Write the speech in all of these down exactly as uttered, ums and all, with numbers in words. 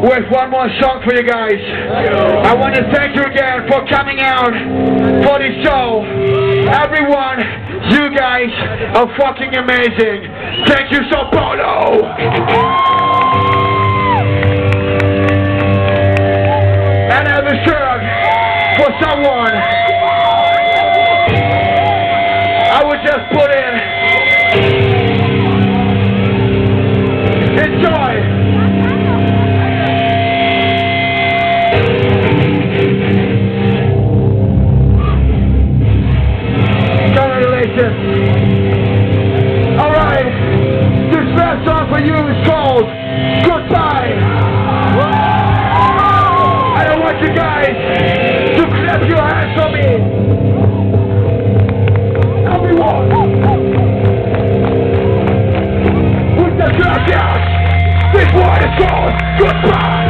with one more song for you guys. I want to thank you again for coming out for this show. Everyone, you guys are fucking amazing. Thank you, Sao Paulo. And I have a shirt for someone. I would just put in. Enjoy. Congratulations. Alright, this last song for you is called Goodbye. And I want you guys to clap your hands for me. Everyone. Put the track out. This one is called Goodbye.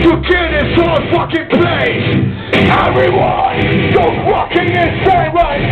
fucking place. Everyone, go fucking insane right